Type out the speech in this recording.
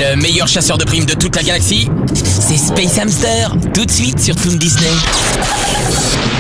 Le meilleur chasseur de primes de toute la galaxie, c'est Space Hamster, tout de suite sur Toon Disney.